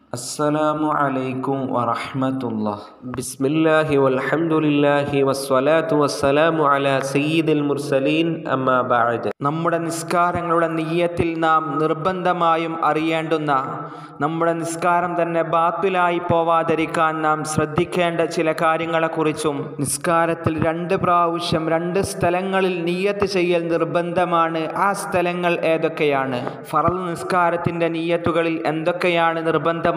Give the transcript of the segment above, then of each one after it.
അസ്സലാമു അലൈക്കും വറഹ്മത്തുള്ളാഹി. ബിസ്മില്ലാഹി വൽഹംദുലില്ലാഹി വസ്സലാത്തു വസ്സലാമു അലാ സയ്യിദിൽ മുർസലീൻ അമ്മാ ബഅദ്. നമ്മുടെ നിസ്കാരങ്ങളുടെ നിയ്യത്തിൽ നാം നിർബന്ധമായും അറിയേണ്ടുന്ന, നമ്മുടെ നിസ്കാരം തന്നെ ബാത്തിലായി പോവാതിരിക്കാൻ നാം ശ്രദ്ധിക്കേണ്ട ചില കാര്യങ്ങളെക്കുറിച്ചും, നിസ്കാരത്തിൽ 2 പ്രാവശ്യം 2 സ്ഥലങ്ങളിൽ നിയ്യത്ത് ചെയ്യൽ നിർബന്ധമാണ്. ആ സ്ഥലങ്ങൾ ഏതൊക്കെയാണ്? ഫർള് നിസ്കാരത്തിൻ്റെ നിയ്യത്തുകളിൽ എന്തൊക്കെയാണ് നിർബന്ധമാകുന്നത്?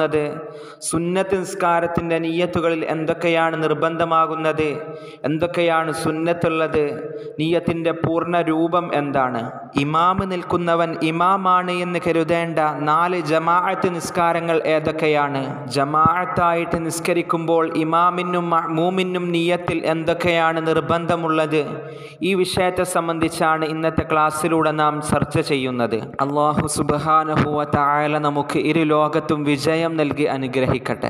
സുന്നത്ത് നിസ്കാരത്തിൻ്റെ നിയ്യത്തുകളിൽ എന്തൊക്കെയാണ് നിർബന്ധമാകുന്നത്? എന്തൊക്കെയാണ് സുന്നത്തുള്ളത്? നിയ്യത്തിൻ്റെ പൂർണ്ണ രൂപം എന്താണ്? ഇമാമ് നിൽക്കുന്നവൻ ഇമാമാണ് എന്ന് കരുതേണ്ട 4 ജമാഅത്ത് നിസ്കാരങ്ങൾ ഏതൊക്കെയാണ്? ജമാഅത്തായിട്ട് നിസ്കരിക്കുമ്പോൾ ഇമാമിനും മഅ്മൂമിനും നിയ്യത്തിൽ എന്തൊക്കെയാണ് നിർബന്ധമുള്ളത്? ഈ വിഷയത്തെ സംബന്ധിച്ചാണ് ഇന്നത്തെ ക്ലാസ്സിലൂടെ നാം ചർച്ച ചെയ്യുന്നത്. അല്ലാഹു സുബ്ഹാനഹു വ തആല നമുക്ക് ഇരു ലോകത്തും വിജയം നൽകി അനുഗ്രഹിക്കട്ടെ.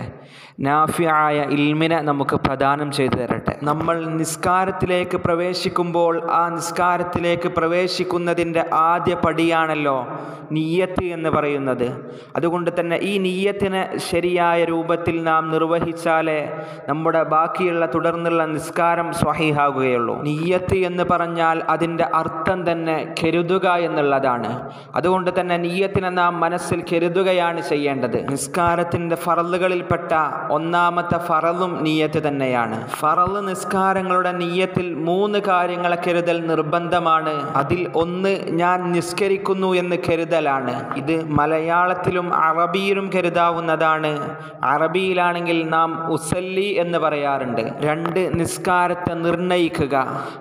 നാഫിയായ ഇൽമിനെ നമുക്ക് പ്രദാനം ചെയ്തു തരട്ടെ. നമ്മൾ നിസ്കാരത്തിലേക്ക് പ്രവേശിക്കുമ്പോൾ ആ നിസ്കാരത്തിലേക്ക് പ്രവേശിക്കുന്നതിൻ്റെ ആദ്യ പടിയാണല്ലോ നിയ്യത്ത് എന്ന് പറയുന്നത്. അതുകൊണ്ട് തന്നെ ഈ നിയ്യത്തിനെ ശരിയായ രൂപത്തിൽ നാം നിർവഹിച്ചാലേ നമ്മുടെ ബാക്കിയുള്ള തുടർന്നുള്ള നിസ്കാരം സ്വഹീഹാകുകയുള്ളൂ. നിയ്യത്ത് എന്ന് പറഞ്ഞാൽ അതിൻ്റെ അർത്ഥം തന്നെ കരുതുക എന്നുള്ളതാണ്. അതുകൊണ്ട് തന്നെ നിയ്യത്തിനെ നാം മനസ്സിൽ കരുതുകയാണ് ചെയ്യേണ്ടത്. നിസ്കാരത്തിൻ്റെ ഫറളുകളിൽപ്പെട്ട ഒന്നാമത്തെ ഫറളും നിയ്യത്ത് തന്നെയാണ്. ഫറള് നിസ്കാരങ്ങളുടെ നിയ്യത്തിൽ 3 കാര്യങ്ങളെ കരുതൽ നിർബന്ധമാണ്. അതിൽ ഒന്ന് ഞാൻ നിസ്കരിക്കുന്നു എന്ന് കരുതലാണ്. ഇത് മലയാളത്തിലും അറബിയിലും കരുതാവുന്നതാണ്. അറബിയിലാണെങ്കിൽ നാം ഉസല്ലി എന്ന് പറയാറുണ്ട്. 2 നിസ്കാരത്തെ നിർണയിക്കുക.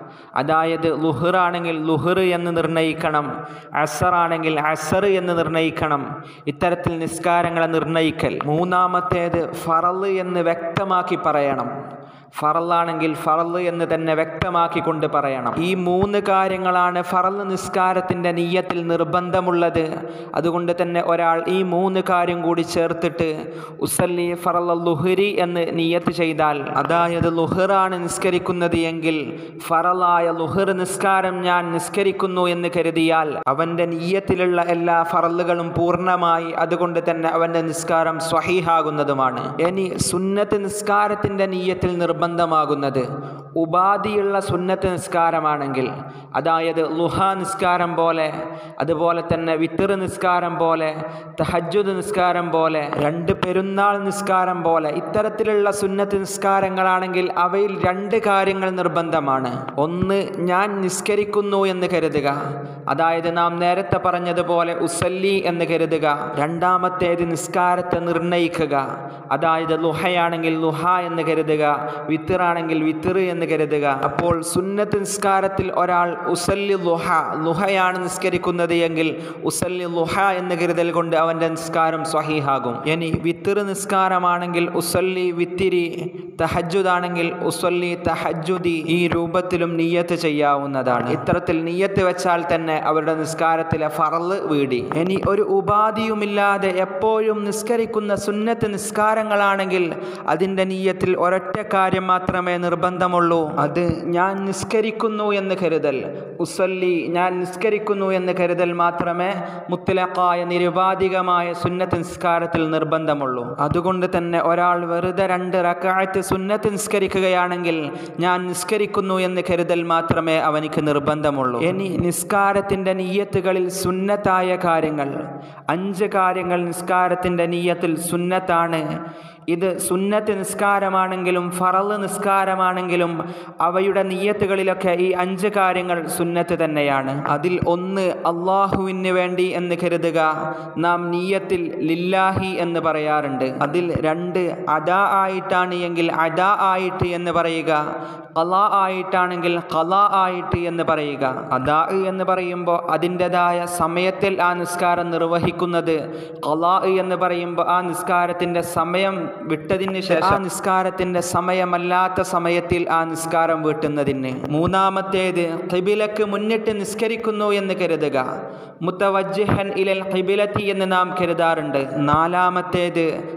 അതായത് ലുഹർ ആണെങ്കിൽ ലുഹർ എന്ന് നിർണയിക്കണം, അസർ ആണെങ്കിൽ അസർ എന്ന് നിർണയിക്കണം. ഇത്തരത്തിൽ നിസ്കാരങ്ങളെ നിർണയിക്കൽ. മൂന്നാമത്തേത് ഫറള് എന്ന് വ്യക്തമാക്കി പറയണം. ഫറളാണെങ്കിൽ ഫറള് എന്ന് തന്നെ വ്യക്തമാക്കിക്കൊണ്ട് പറയണം. ഈ 3 കാര്യങ്ങളാണ് ഫറള് നിസ്കാരത്തിൻ്റെ നിയ്യത്തിൽ നിർബന്ധമുള്ളത്. അതുകൊണ്ട് തന്നെ ഒരാൾ ഈ 3 കാര്യം കൂടി ചേർത്തിട്ട് ഉസല്ലി ഫറള ലുഹരി എന്ന് നിയ്യത്ത് ചെയ്താൽ, അതായത് ലുഹറാണ് നിസ്കരിക്കുന്നത് എങ്കിൽ ഫറളായ ലുഹർ നിസ്കാരം ഞാൻ നിസ്കരിക്കുന്നു എന്ന് കരുതിയാൽ അവൻ്റെ നിയ്യത്തിലുള്ള എല്ലാ ഫറളുകളും പൂർണ്ണമായി. അതുകൊണ്ട് തന്നെ അവൻ്റെ നിസ്കാരം സ്വഹീഹാകുന്നതുമാണ്. ഇനി സുന്നത്ത് നിസ്കാരത്തിൻ്റെ നിയ്യത്തിൽ നിർബന്ധമാകുന്നത് ഉപാധിയുള്ള സുന്നത്ത് നിസ്കാരമാണെങ്കിൽ, അതായത് ളുഹാ നിസ്കാരം പോലെ, അതുപോലെ തന്നെ വിത്ർ നിസ്കാരം പോലെ, തഹജ്ജുദ് നിസ്കാരം പോലെ, 2 പെരുന്നാൾ നിസ്കാരം പോലെ, ഇത്തരത്തിലുള്ള സുന്നത്ത് നിസ്കാരങ്ങളാണെങ്കിൽ അവയിൽ 2 കാര്യങ്ങൾ നിർബന്ധമാണ്. ഒന്ന്, ഞാൻ നിസ്കരിക്കുന്നു എന്ന് കരുതുക, അതായത് നാം നേരത്തെ പറഞ്ഞതുപോലെ ഉസല്ലി എന്ന് കരുതുക. രണ്ടാമത്തേത് നിസ്കാരത്തെ നിർണയിക്കുക, അതായത് ലുഹയാണെങ്കിൽ ലുഹ എന്ന് കരുതുക, വിത്റാണെങ്കിൽ വിത്ർ എന്ന് കരുതുക. അപ്പോൾ സുന്നത്ത് നിസ്കാരത്തിൽ ഒരാൾ ഉസല്ലി ലുഹ, ലുഹയാണ് നിസ്കരിക്കുന്നത് എങ്കിൽ ഉസല്ലി ലുഹ എന്ന് കരുതൽ കൊണ്ട് അവൻ്റെ നിസ്കാരം സ്വഹീഹാകും. ഇനി വിത്ർ നിസ്കാരമാണെങ്കിൽ ഉസല്ലി വിത്തിരി, തഹജ്ജുദ് ആണെങ്കിൽ ഉസല്ലി തഹജ്ജുദി, ഈ രൂപത്തിലും നിയ്യത്ത് ചെയ്യാവുന്നതാണ്. ഇത്തരത്തിൽ നിയ്യത്ത് വെച്ചാൽ തന്നെ അവരുടെ നിസ്കാരത്തിലെ ഫറള് വീടി. ഇനി ഒരു ഉപാധിയുമില്ലാതെ എപ്പോഴും നിസ്കരിക്കുന്ന സുന്നത്ത് നിസ്കാരങ്ങളാണെങ്കിൽ അതിൻ്റെ നിയ്യത്തിൽ ഒരൊറ്റ കാര്യം മാത്രമേ നിർബന്ധമുള്ളൂ. അത് ഞാൻ നിസ്കരിക്കുന്നു എന്ന് കരുതൽ. ഉസല്ലി, ഞാൻ നിസ്കരിക്കുന്നു എന്ന് കരുതൽ മാത്രമേ മുത്ലഖായ നിരുപാധികമായ സുന്നത്ത് നിസ്കാരത്തിൽ നിർബന്ധമുള്ളൂ. അതുകൊണ്ട് തന്നെ ഒരാൾ വെറുതെ 2 റക്അത്ത് സുന്നത്ത് നിസ്കരിക്കുകയാണെങ്കിൽ ഞാൻ നിസ്കരിക്കുന്നു എന്ന് കരുതൽ മാത്രമേ അവനിക്ക് നിർബന്ധമുള്ളൂ. ഇനി നിസ്കാരത്തിൻ്റെ നിയ്യത്തുകളിൽ സുന്നത്തായ കാര്യങ്ങൾ 5 കാര്യങ്ങൾ നിസ്കാരത്തിൻ്റെ നിയ്യത്തിൽ സുന്നത്താണ്. ഇത് സുന്നത്ത് നിസ്കാരമാണെങ്കിലും ഫറള് നിസ്കാരമാണെങ്കിലും അവയുടെ നിയ്യത്തുകളിലൊക്കെ ഈ 5 കാര്യങ്ങൾ സുന്നത്ത് തന്നെയാണ്. അതിൽ ഒന്ന്, അള്ളാഹുവിന് വേണ്ടി എന്ന് കരുതുക. നാം നിയ്യത്തിൽ ലില്ലാഹി എന്ന് പറയാറുണ്ട്. അതിൽ 2, അദാ ആയിട്ടാണ് എങ്കിൽ അദാ ആയിട്ട് എന്ന് പറയുക, ഖലാ ആയിട്ടാണെങ്കിൽ ഖലാ ആയിട്ട് എന്ന് പറയുക. അദാ എന്ന് പറയുമ്പോൾ അതിൻ്റെതായ സമയത്തിൽ ആ നിസ്കാരം നിർവഹിക്കുന്നത്, ഖലാ എന്ന് പറയുമ്പോൾ ആ നിസ്കാരത്തിൻ്റെ സമയം വിട്ടതിന് ശേഷം ആ നിസ്കാരത്തിൻ്റെ സമയമല്ലാത്ത സമയത്തിൽ ആ നിസ്കാരം വീട്ടുന്നതിന്. മൂന്നാമത്തേത്, ഖിബിലക്ക് മുന്നിട്ട് നിസ്കരിക്കുന്നു എന്ന് കരുതുക. മുത്തവജ്ജിഹൻ ഇലൽ ഖിബിലത്തി എന്ന് നാം കരുതാറുണ്ട്. നാലാമത്തേത്,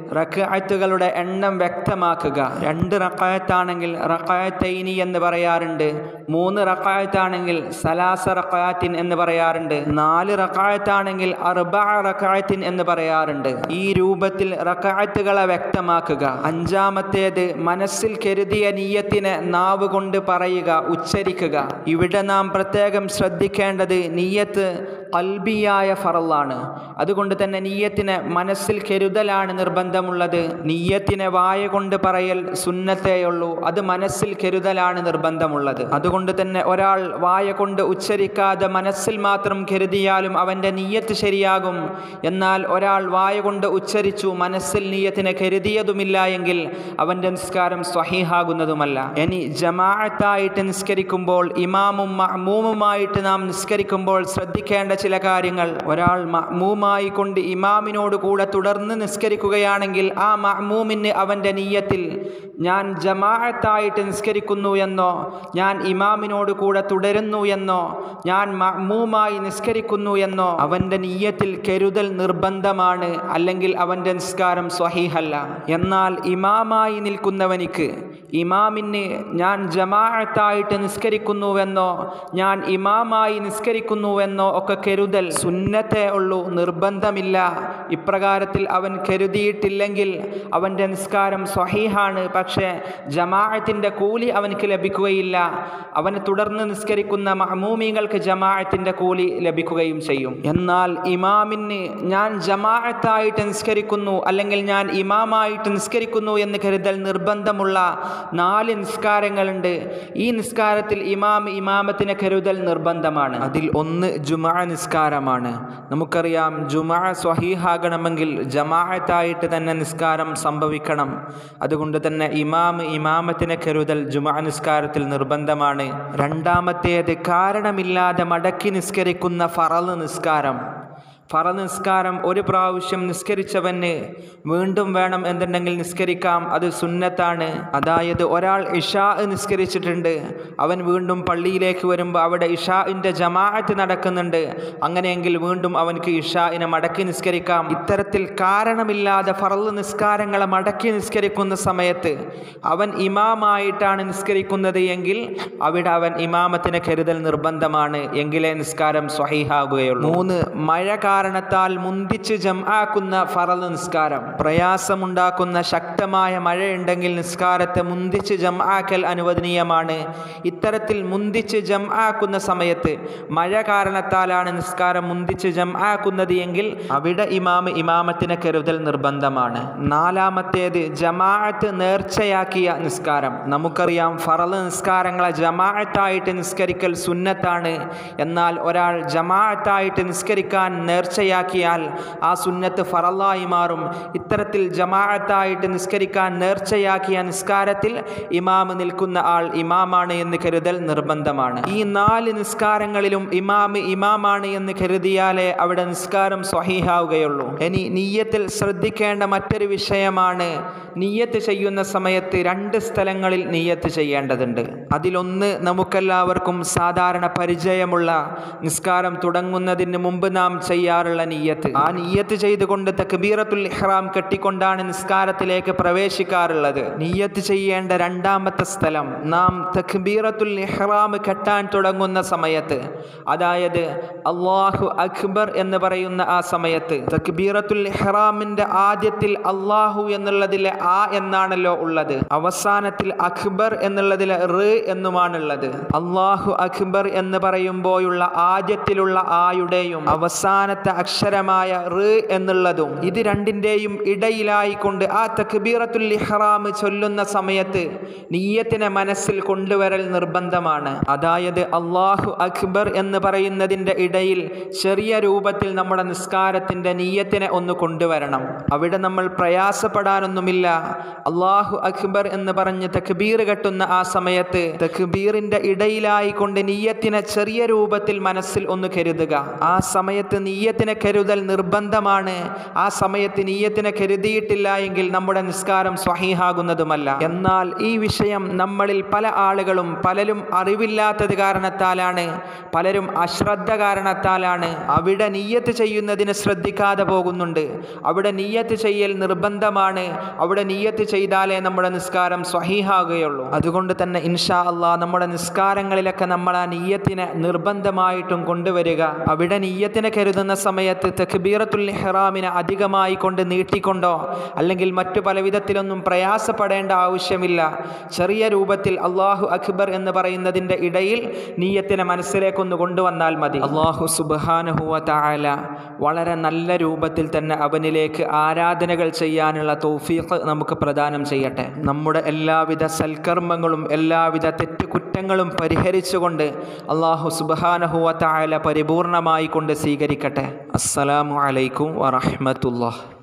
റക്അത്തുകളുടെ എണ്ണം വ്യക്തമാക്കുക. 2 റക്അത്താണെങ്കിൽ റക്അത്തൈനി എന്ന് പറയാറുണ്ട്. 3 റക്അത്താണെങ്കിൽ സലാസ റക്അത്തിൻ എന്ന് പറയാറുണ്ട്. 4 റക്അത്താണെങ്കിൽ അർബഅ റക്അത്തിൻ എന്ന് പറയാറുണ്ട്. ഈ രൂപത്തിൽ റക്അത്തുകളെ വ്യക്തമാക്കുക. 5-മത്തേത് മനസ്സിൽ കരുതിയ നിയ്യത്തിനെ നാവ് കൊണ്ട് പറയുക, ഉച്ചരിക്കുക. ഇവിടെ നാം പ്രത്യേകം ശ്രദ്ധിക്കേണ്ടത് നിയ്യത്ത് ഖൽബിയായ ഫറളാണ്. അതുകൊണ്ട് തന്നെ നിയ്യത്തിനെ മനസ്സിൽ കരുതലാണ് നിർബന്ധമുള്ളത്. നിയ്യത്തിനെ വായ കൊണ്ട് പറയൽ സുന്നത്തേയുള്ളൂ. അത് മനസ്സിൽ കരുതലാണ് നിർബന്ധമുള്ളത്. അതുകൊണ്ട് തന്നെ ഒരാൾ വായ കൊണ്ട് ഉച്ചരിക്കാതെ മനസ്സിൽ മാത്രം കരുതിയാലും അവൻ്റെ നിയ്യത്ത് ശരിയാകും. എന്നാൽ ഒരാൾ വായ കൊണ്ട് ഉച്ചരിച്ചു മനസ്സിൽ നിയ്യത്തിനെ കരുതിയതുമില്ല എങ്കിൽ അവൻ്റെ നിസ്കാരം സ്വഹീഹാകുന്നതുമല്ല. ഇനി ജമാഅത്തായിട്ട് നിസ്കരിക്കുമ്പോൾ ഇമാമും മഅ്മൂമുമായിട്ട് നാം നിസ്കരിക്കുമ്പോൾ ശ്രദ്ധിക്കേണ്ട ചില കാര്യങ്ങൾ. ഒരാൾ മഅ്മൂമായി കൊണ്ട് ഇമാമിനോട് കൂടെ തുടർന്ന് നിസ്കരിക്കുകയാണെങ്കിൽ ആ മഅ്മൂമിന് അവൻ്റെ നിയ്യത്തിൽ ഞാൻ ജമാഅത്തായിട്ട് നിസ്കരിക്കുന്നു എന്നോ, ഞാൻ ഇമാമിനോട് കൂടെ തുടരുന്നു എന്നോ, ഞാൻ മഅ്മൂമായി നിസ്കരിക്കുന്നു എന്നോ അവൻ്റെ നിയ്യത്തിൽ കരുതൽ നിർബന്ധമാണ്. അല്ലെങ്കിൽ അവൻ്റെ നിസ്കാരം സ്വഹീഹല്ല. എന്നാൽ ഇമാമായി നിൽക്കുന്നവനിക്ക് ഇമാമിന് ഞാൻ ജമാഅത്തായിട്ട് നിസ്കരിക്കുന്നുവെന്നോ ഞാൻ ഇമാമായി നിസ്കരിക്കുന്നുവെന്നോ ഒക്കെ കരുതൽ സുന്നത്തേ ഉള്ളൂ, നിർബന്ധമില്ല. ഇപ്രകാരത്തിൽ അവൻ കരുതിയിട്ടില്ലെങ്കിൽ അവൻ്റെ നിസ്കാരം സ്വഹീഹാണ്. പക്ഷേ ജമാഅത്തിൻ്റെ കൂലി അവനക്ക് ലഭിക്കുകയില്ല. അവനെ തുടർന്ന് നിസ്കരിക്കുന്ന മഅ്മൂമീങ്ങൾക്ക് ജമാഅത്തിൻ്റെ കൂലി ലഭിക്കുകയും ചെയ്യും. എന്നാൽ ഇമാമിന് ഞാൻ ജമാഅത്തായിട്ട് നിസ്കരിക്കുന്നു അല്ലെങ്കിൽ ഞാൻ ഇമാമായിട്ട് നിസ്കരിക്കുന്നു എന്ന് കരുതൽ നിർബന്ധമുള്ള 4 നിസ്കാരങ്ങളുണ്ട്. ഈ നിസ്കാരത്തിൽ ഇമാമത്തിനെ കരുതൽ നിർബന്ധമാണ്. അതിൽ ഒന്ന് ജുമുഅ നിസ്കാരമാണ്. നമുക്കറിയാം ജുമുഅ സ്വഹീഹാകണമെങ്കിൽ ജമാഅത്തായിട്ട് തന്നെ നിസ്കാരം സംഭവിക്കണം. അതുകൊണ്ട് തന്നെ ഇമാമത്തിനെ കരുതൽ ജുമുഅ നിസ്കാരത്തിൽ നിർബന്ധമാണ്. 2-മത്തേത് കാരണമില്ലാതെ മടക്കി നിസ്കരിക്കുന്ന ഫറള് നിസ്കാരം. ഫറള് നിസ്കാരം ഒരു പ്രാവശ്യം നിസ്കരിച്ചവന് വീണ്ടും വേണം എന്നുണ്ടെങ്കിൽ നിസ്കരിക്കാം, അത് സുന്നത്താണ്. അതായത് ഒരാൾ ഇശാ നിസ്കരിച്ചിട്ടുണ്ട്, അവൻ വീണ്ടും പള്ളിയിലേക്ക് വരുമ്പോൾ അവിടെ ഇശാഇൻ്റെ ജമാഅത്ത് നടക്കുന്നുണ്ട്. അങ്ങനെയെങ്കിൽ വീണ്ടും അവൻക്ക് ഇശാഇനെ മടക്കി നിസ്കരിക്കാം. ഇത്തരത്തിൽ കാരണമില്ലാതെ ഫറള് നിസ്കാരങ്ങളെ മടക്കി നിസ്കരിക്കുന്ന സമയത്ത് അവൻ ഇമാമായിട്ടാണ് നിസ്കരിക്കുന്നത് എങ്കിൽ അവിടെ അവൻ ഇമാമത്തിനെ കരുതൽ നിർബന്ധമാണ്. എങ്കിലേ നിസ്കാരം സ്വഹീഹാകുകയുള്ളൂ. 3 മഴ കാരണത്താൽ മുന്തിച്ച് ജംആക്കുന്ന ഫറള് നിസ്കാരം. പ്രയാസമുണ്ടാക്കുന്ന ശക്തമായ മഴയുണ്ടെങ്കിൽ നിസ്കാരത്തെ മുന്തിച്ച് ജംആക്കൽ അനുവദനീയമാണ്. ഇത്തരത്തിൽ മുന്തിച്ച് ജംആക്കുന്ന സമയത്ത് മഴ കാരണത്താലാണ് നിസ്കാരം മുന്തിച്ച് ജംആക്കുന്നത് എങ്കിൽ അവിടെ ഇമാമത്തിനെ കരുതൽ നിർബന്ധമാണ്. 4-മത്തേത് ജമാഅത്ത് നേർച്ചയാക്കിയ നിസ്കാരം. നമുക്കറിയാം ഫറള് നിസ്കാരങ്ങളെ ജമാഅത്തായിട്ട് നിസ്കരിക്കൽ സുന്നത്താണ്. എന്നാൽ ഒരാൾ ജമാഅത്തായിട്ട് നിസ്കരിക്കാൻ നേർച്ചയാക്കിയാൽ ആ സുന്നത്ത് ഫറളായി മാറും. ഇത്തരത്തിൽ ജമാഅത്തായിട്ട് നിസ്കരിക്കാൻ നേർച്ചയാക്കിയ നിസ്കാരത്തിൽ ഇമാം നിൽക്കുന്ന ആൾ ഇമാമാണ് എന്ന് കരുതൽ നിർബന്ധമാണ്. ഈ 4 നിസ്കാരങ്ങളിലും ഇമാമാണ് എന്ന് കരുതിയാലേ അവിടെ നിസ്കാരം സ്വഹീഹാവുകയുള്ളൂ. ഇനി നിയ്യത്തിൽ ശ്രദ്ധിക്കേണ്ട മറ്റൊരു വിഷയമാണ്, നിയ്യത്ത് ചെയ്യുന്ന സമയത്ത് 2 സ്ഥലങ്ങളിൽ നിയ്യത്ത് ചെയ്യേണ്ടതുണ്ട്. അതിലൊന്ന് നമുക്കെല്ലാവർക്കും സാധാരണ പരിചയമുള്ള നിസ്കാരം തുടങ്ങുന്നതിന് മുമ്പ് നാം ചെയ്യാറുള്ള നിയ്യത്ത്. ആ നിയ്യത്ത് ചെയ്തുകൊണ്ട് തക്ബീറത്തുൽ ഇഹ്റാം കെട്ടിക്കൊണ്ടാണ് നിസ്കാരത്തിലേക്ക് പ്രവേശിക്കാറുള്ളത്. നിയ്യത്ത് ചെയ്യേണ്ട 2-മത്തെ സ്ഥലം നാം തക്ബീറത്തുൽ ഇഹ്റാം കെട്ടാൻ തുടങ്ങുന്ന സമയത്ത്, അതായത് അല്ലാഹു അക്ബർ എന്ന് പറയുന്ന ആ സമയത്ത്, തക്ബീറത്തുൽ ഇഹ്റാമിന്റെ ആദ്യത്തിൽ അല്ലാഹു എന്നുള്ളതിലെ ആ എന്നാണല്ലോ ഉള്ളത്, അവസാനത്തിൽ അക്ബർ എന്നുള്ളതിലെ റ് എന്നുമാണുള്ളത്. അല്ലാഹു അക്ബർ എന്ന് പറയുമ്പോഴുള്ള ആദ്യത്തിലുള്ള ആയുടെയും അവസാനത്തെ അക്ഷരമായ റ് എന്നുള്ളതും ഇത് രണ്ടിൻ്റെയും ഇടയിലായിക്കൊണ്ട് ആ തക്ബീറത്തുൽ ഇഹ്റാം ചൊല്ലുന്ന സമയത്ത് നിയ്യത്തിനെ മനസ്സിൽ കൊണ്ടുവരൽ നിർബന്ധമാണ്. അതായത് അല്ലാഹു അക്ബർ എന്ന് പറയുന്നതിൻ്റെ ഇടയിൽ ചെറിയ രൂപത്തിൽ നമ്മുടെ നിസ്കാരത്തിൻ്റെ നിയ്യത്തിനെ ഒന്ന് കൊണ്ടുവരണം. അവിടെ നമ്മൾ പ്രയാസപ്പെടാനൊന്നുമില്ല. അല്ലാഹു അക്ബർ എന്ന് പറഞ്ഞ് തക്ബീർ കെട്ടുന്ന ആ സമയത്ത് തക്ബീറിൻ്റെ ഇടയിലായിക്കൊണ്ട് നിയ്യത്തിനെ ചെറിയ രൂപത്തിൽ മനസ്സിൽ ഒന്ന് കരുതുക. ആ സമയത്ത് നിയ്യത്ത് നിയ്യത്തിനെ കരുതൽ നിർബന്ധമാണ്. ആ സമയത്ത് നിയ്യത്തിനെ കരുതിയിട്ടില്ല എങ്കിൽ നമ്മുടെ നിസ്കാരം സ്വഹീഹാകുന്നതുമല്ല. എന്നാൽ ഈ വിഷയം നമ്മളിൽ പല ആളുകളും പലരും അറിവില്ലാത്തത് കാരണത്താലാണ്, പലരും അശ്രദ്ധ കാരണത്താലാണ് അവിടെ നിയ്യത്ത് ചെയ്യുന്നതിന് ശ്രദ്ധിക്കാതെ പോകുന്നുണ്ട്. അവിടെ നിയ്യത്ത് ചെയ്യൽ നിർബന്ധമാണ്. അവിടെ നിയ്യത്ത് ചെയ്താലേ നമ്മുടെ നിസ്കാരം സ്വഹീഹാകുകയുള്ളൂ. അതുകൊണ്ട് തന്നെ ഇൻഷാ അല്ലാഹ് നമ്മുടെ നിസ്കാരങ്ങളിലൊക്കെ നമ്മൾ ആ നിയ്യത്തിനെ നിർബന്ധമായിട്ടും കൊണ്ടുവരിക. അവിടെ നിയ്യത്തിനെ കരുതുന്ന സമയത്ത് തക്ബീറത്തുൽ ഇഹ്റാമിനെ അധികമായി കൊണ്ട് നീട്ടിക്കൊണ്ടോ അല്ലെങ്കിൽ മറ്റു പല വിധത്തിലൊന്നും പ്രയാസപ്പെടേണ്ട ആവശ്യമില്ല. ചെറിയ രൂപത്തിൽ അല്ലാഹു അക്ബർ എന്ന് പറയുന്നതിൻ്റെ ഇടയിൽ നിയ്യത്തിനെ മനസ്സിലേക്കൊന്ന് കൊണ്ടുവന്നാൽ മതി. അല്ലാഹു സുബ്ഹാനഹു വ തആല വളരെ നല്ല രൂപത്തിൽ തന്നെ അവനിലേക്ക് ആരാധനകൾ ചെയ്യാനുള്ള തൗഫീഖ് നമുക്ക് പ്രദാനം ചെയ്യട്ടെ. നമ്മുടെ എല്ലാവിധ സൽക്കർമ്മങ്ങളും എല്ലാവിധ തെറ്റുകുറ്റങ്ങളും പരിഹരിച്ചുകൊണ്ട് അല്ലാഹു സുബ്ഹാനഹു വ തആല പരിപൂർണമായി കൊണ്ട് സ്വീകരിക്കട്ടെ. അസ്സലാമു അലൈക്കും വറഹ്മത്തുള്ളാഹി.